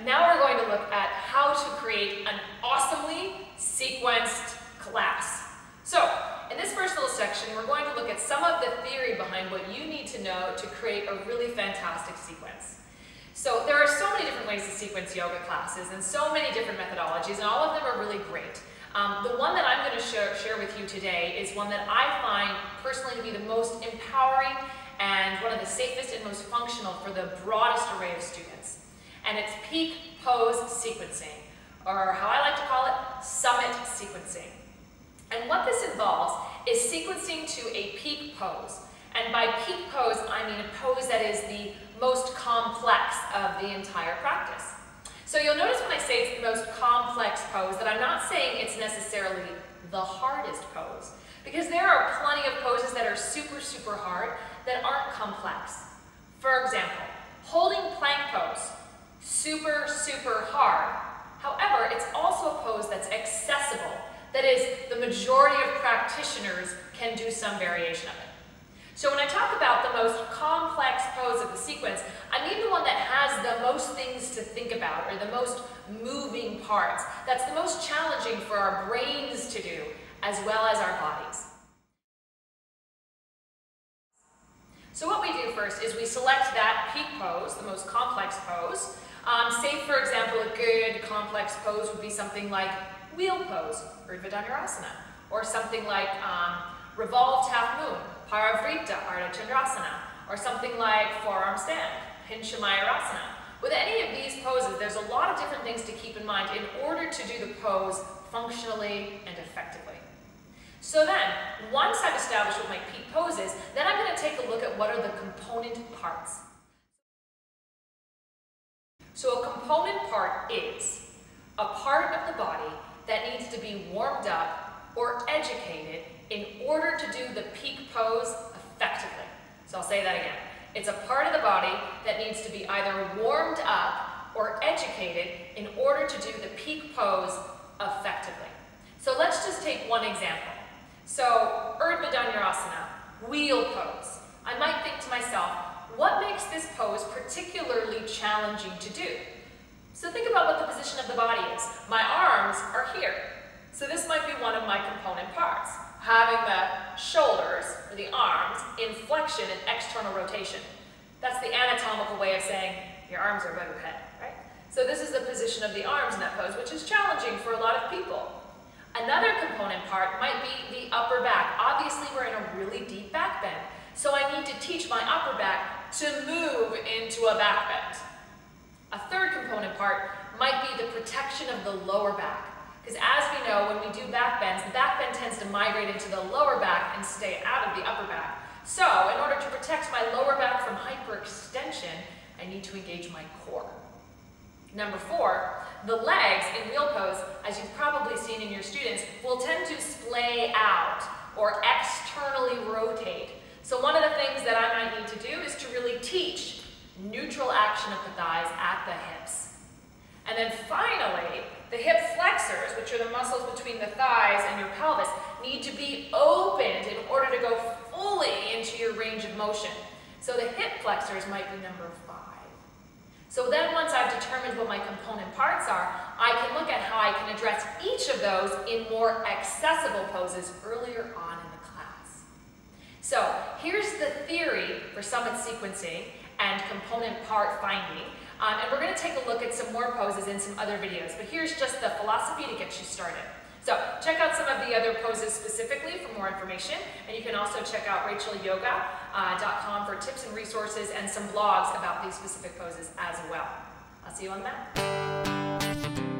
now we're going to look at how to create an awesomely sequenced class. So, in this first little section, we're going to look at some of the theory behind what you need to know to create a really fantastic sequence. So, there are so many different ways to sequence yoga classes and so many different methodologies, and all of them are really great. The one that I'm going to share with you today is one that I find personally to be the most empowering and one of the safest and most functional for the broadest array of students. And it's peak pose sequencing, or how I like to call it, summit sequencing. And what this involves is sequencing to a peak pose. And by peak pose, I mean a pose that is the most complex of the entire practice. So you'll notice when I say it's the most complex pose that I'm not saying it's necessarily the hardest pose, because there are plenty of poses that are super, super hard that aren't complex. For example, holding plank pose, super, super hard. However, it's also a pose that's accessible. That is, the majority of practitioners can do some variation of it. So when I talk about the most complex pose of the sequence, I mean the one that has the most things to think about, or the most moving parts, that's the most challenging for our brains to do, as well as our bodies. So what we do first is we select that peak pose, the most complex pose. Say, for example, a good complex pose would be something like wheel pose, Urdhva Dhanurasana, or something like revolved half moon, Parivrtta, Ardha Chandrasana, or something like forearm stand, Pincha Mayurasana. With any of these poses, there's a lot of different things to keep in mind in order to do the pose functionally and effectively. So then, once I've established what my peak pose is, then I'm going to take a look at what are the component parts. So a component part is a part of the body that needs to be warmed up or educated in order to do the peak pose effectively. So I'll say that again. It's a part of the body that needs to be either warmed up or educated in order to do the peak pose effectively. So let's just take one example. So Urdhva Dhanurasana, wheel pose. I might think to myself, what makes this pose particularly challenging to do? So think about what the position of the body is. My arms are here. So this might be one of my component parts, having the shoulders, or the arms, in flexion and external rotation. That's the anatomical way of saying your arms are above your head, right? So this is the position of the arms in that pose, which is challenging for a lot of people. Another component part might be the upper back. Obviously, we're in a really deep back bend, so I need to teach my upper back to move into a back bend. A third component part might be the protection of the lower back. Because as we know, when we do back bends, the back bend tends to migrate into the lower back and stay out of the upper back. So, in order to protect my lower back from hyperextension, I need to engage my core. Number 4, the legs in wheel pose, as you've probably seen in your students, will tend to splay out or externally rotate. So one of the things that I might need to do is to really teach neutral action of the thighs at the hips. And then finally, the hip flexors, which are the muscles between the thighs and your pelvis, need to be opened in order to go fully into your range of motion. So the hip flexors might be number 5. So then once I've determined what my component parts are, I can look at how I can address each of those in more accessible poses earlier on in the class. So here's the theory for summit sequencing and component part finding. And we're going to take a look at some more poses in some other videos, but here's just the philosophy to get you started. So check out some of the other poses specifically for more information, and you can also check out rachelyoga.com for tips and resources and some blogs about these specific poses as well. I'll see you on the mat.